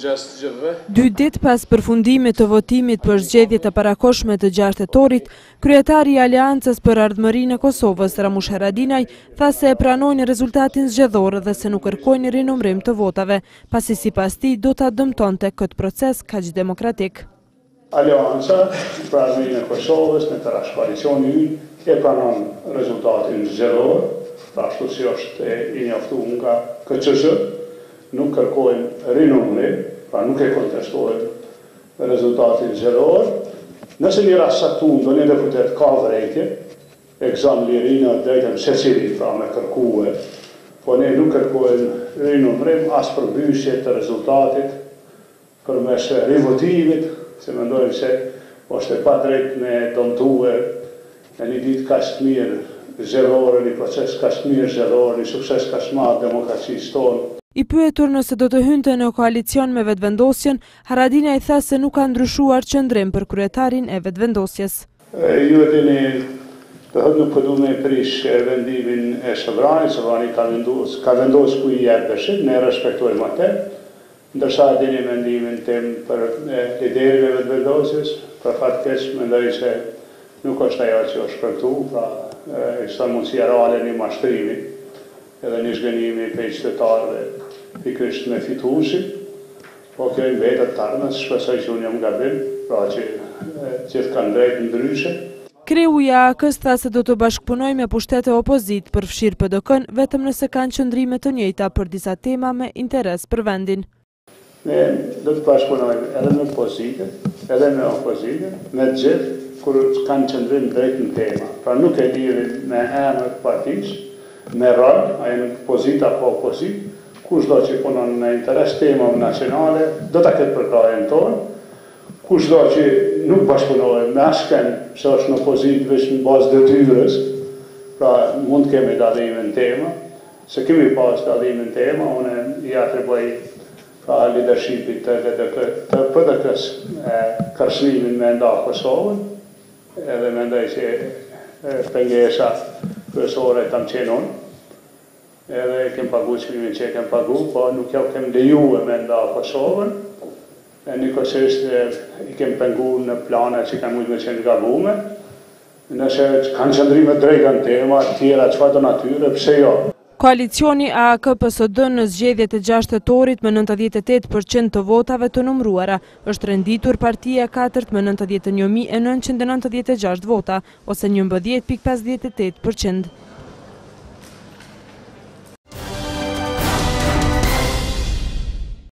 2 ditë pas përfundimit të votimit për zgjedhjet e parakohshme të 6 tetorit, kryetari i Aleancës për Ardhmërinë e Kosovës, Ramush Haradinaj, tha se e pranojnë rezultatin zgjedhor dhe se nuk kërkojnë rinumërim të votave, pasi sipas tij do ta dëmtonte këtë proces kaq demokratik. Aleanca për Ardhmërinë e Kosovës në tërësh koalicioni ynë e pranon rezultatin zgjedhor, ashtu si është i njoftuar nga KQZ. Nuk kërkojnë rinumërim, pra nuk e kontestojnë rezultatin zgjedhor. Nëse një rast caktuar ndonjë deputet ka vërejtje, e gëzon lirinë e drejtën secili pra me kërkuar, po ne nuk kërkojmë rinumërim as përbysje të rezultatit përmes rivotimit, se mendojmë se është e padrejtë me dëmtuar në një ditë kaq të mirë zgjedhore, një proces kaq të mirë zgjedhor, një sukses kaq të madh demokracisë tonë. I pyetur nëse do të hynte në koalicion me vetëvendosjen, Haradinaj tha se nuk ka ndryshuar qëndrim për kryetarin e vetëvendosjes. Ju e dini, nuk po du me prish vendimin e Sovrani ka vendosur ku i jep beshet, ne respektojmë atë, ndërsa dini mendimin tim për liderin e vetëvendosjes, për fat keq mendoj se nuk është ajo që është shpërtuar, pra është mundësia reale një mashtrimi edhe një zhgënjimi për qytetarëve pikërisht me fituesin, po kjo i mbetet tarmës, shpresoj që unë jam gabim, pra që gjithë kanë drejtë ndryshe. Kreu i AK-s tha se do të bashkëpunojë me pushtete opozit për fshirë PDK-n vetëm nëse kanë qëndrime të njëjta për disa tema me interes për vendin. Ne do të bashkëpunojmë edhe me opozitën, edhe me opozitën, me gjithë kur kanë qëndrim drejt në tema. Pra nuk e lidhim me emër të partisë, me rol, a e në pozita po opozit, kushdo që punon në interes temave nacionale, do të këtë përkrajën tonë, kushdo që nuk bashkëpunojnë me asken, se është në opozit veç në bazë detyrës, pra mund kemi dallimin tema, se kemi pas dallimin tema, unë i atriboj pra leadershipit të PDK-s kërcënimin me nda Kosovën, edhe mendoj që pengesa kryesore tam qenë unë, edhe kem pagu çmimin që kem pagu, po nuk jau kem lejuar me nda Kosovën, e njëkohësisht i kem pengu në plana që kanë mujtë me qenë gabume, nëse kanë qëndrime drejta në tema, tjera çfarë do natyre, pse jo. Koalicioni AK-PSD në zgjedhjet e 6 tetorit me 98% të votave të numëruara, është renditur Partia e Katërt me 91.996 vota, ose 11.58%.